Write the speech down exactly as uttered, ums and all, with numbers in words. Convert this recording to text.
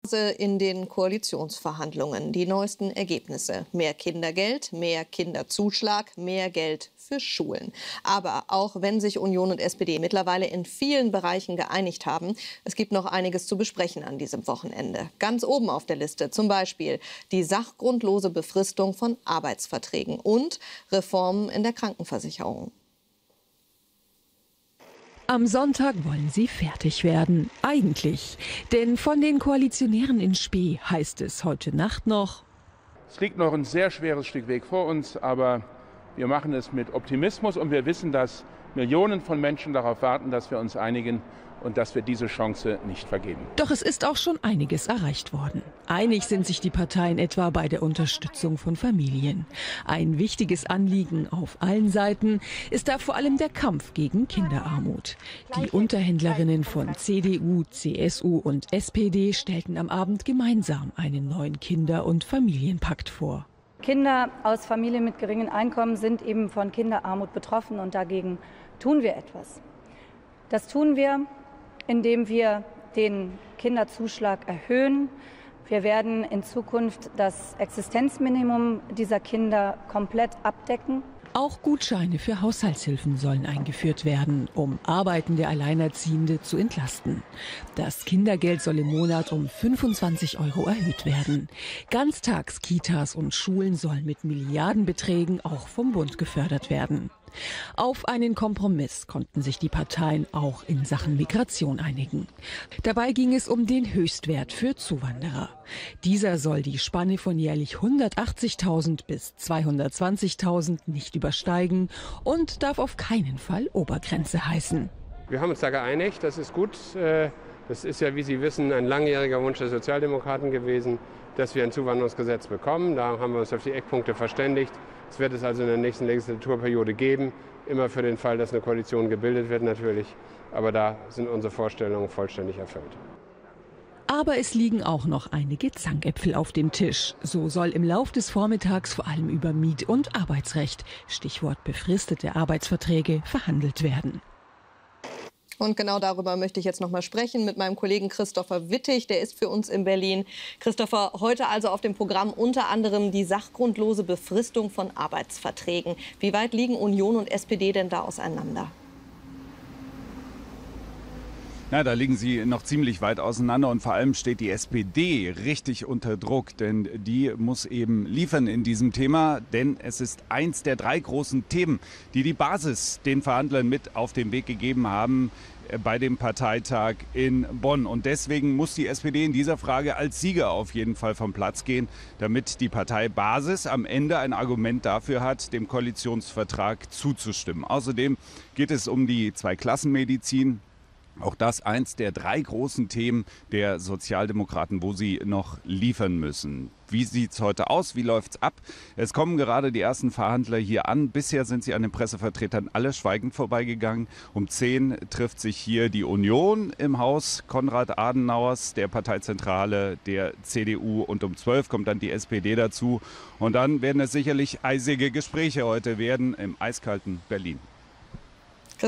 In den Koalitionsverhandlungen die neuesten Ergebnisse. Mehr Kindergeld, mehr Kinderzuschlag, mehr Geld für Schulen. Aber auch wenn sich Union und S P D mittlerweile in vielen Bereichen geeinigt haben, es gibt noch einiges zu besprechen an diesem Wochenende. Ganz oben auf der Liste zum Beispiel die sachgrundlose Befristung von Arbeitsverträgen und Reformen in der Krankenversicherung. Am Sonntag wollen sie fertig werden. Eigentlich. Denn von den Koalitionären in Spee heißt es heute Nacht noch: Es liegt noch ein sehr schweres Stück Weg vor uns, aber wir machen es mit Optimismus und wir wissen, dass Millionen von Menschen darauf warten, dass wir uns einigen und dass wir diese Chance nicht vergeben. Doch es ist auch schon einiges erreicht worden. Einig sind sich die Parteien etwa bei der Unterstützung von Familien. Ein wichtiges Anliegen auf allen Seiten ist da vor allem der Kampf gegen Kinderarmut. Die Unterhändlerinnen von C D U, C S U und S P D stellten am Abend gemeinsam einen neuen Kinder- und Familienpakt vor. Kinder aus Familien mit geringen Einkommen sind eben von Kinderarmut betroffen und dagegen tun wir etwas. Das tun wir, indem wir den Kinderzuschlag erhöhen. Wir werden in Zukunft das Existenzminimum dieser Kinder komplett abdecken. Auch Gutscheine für Haushaltshilfen sollen eingeführt werden, um arbeitende Alleinerziehende zu entlasten. Das Kindergeld soll im Monat um fünfundzwanzig Euro erhöht werden. Ganztags-Kitas und Schulen sollen mit Milliardenbeträgen auch vom Bund gefördert werden. Auf einen Kompromiss konnten sich die Parteien auch in Sachen Migration einigen. Dabei ging es um den Höchstwert für Zuwanderer. Dieser soll die Spanne von jährlich hundertachtzigtausend bis zweihundertzwanzigtausend nicht übersteigen und darf auf keinen Fall Obergrenze heißen. Wir haben uns da geeinigt, das ist gut. Das ist ja, wie Sie wissen, ein langjähriger Wunsch der Sozialdemokraten gewesen, dass wir ein Zuwanderungsgesetz bekommen. Da haben wir uns auf die Eckpunkte verständigt. Es wird es also in der nächsten Legislaturperiode geben, immer für den Fall, dass eine Koalition gebildet wird natürlich. Aber da sind unsere Vorstellungen vollständig erfüllt. Aber es liegen auch noch einige Zankäpfel auf dem Tisch. So soll im Lauf des Vormittags vor allem über Miet- und Arbeitsrecht, Stichwort befristete Arbeitsverträge, verhandelt werden. Und genau darüber möchte ich jetzt noch mal sprechen mit meinem Kollegen Christopher Wittig. Der ist für uns in Berlin. Christopher, heute also auf dem Programm unter anderem die sachgrundlose Befristung von Arbeitsverträgen. Wie weit liegen Union und S P D denn da auseinander? Na, da liegen sie noch ziemlich weit auseinander und vor allem steht die S P D richtig unter Druck, denn die muss eben liefern in diesem Thema, denn es ist eins der drei großen Themen, die die Basis den Verhandlern mit auf den Weg gegeben haben bei dem Parteitag in Bonn. Und deswegen muss die S P D in dieser Frage als Sieger auf jeden Fall vom Platz gehen, damit die Parteibasis am Ende ein Argument dafür hat, dem Koalitionsvertrag zuzustimmen. Außerdem geht es um die Zweiklassenmedizin. Auch das eins der drei großen Themen der Sozialdemokraten, wo sie noch liefern müssen. Wie sieht's heute aus? Wie läuft's ab? Es kommen gerade die ersten Verhandler hier an. Bisher sind sie an den Pressevertretern alle schweigend vorbeigegangen. Um zehn trifft sich hier die Union im Haus Konrad Adenauers, der Parteizentrale der C D U. Und um zwölf kommt dann die S P D dazu. Und dann werden es sicherlich eisige Gespräche heute werden im eiskalten Berlin.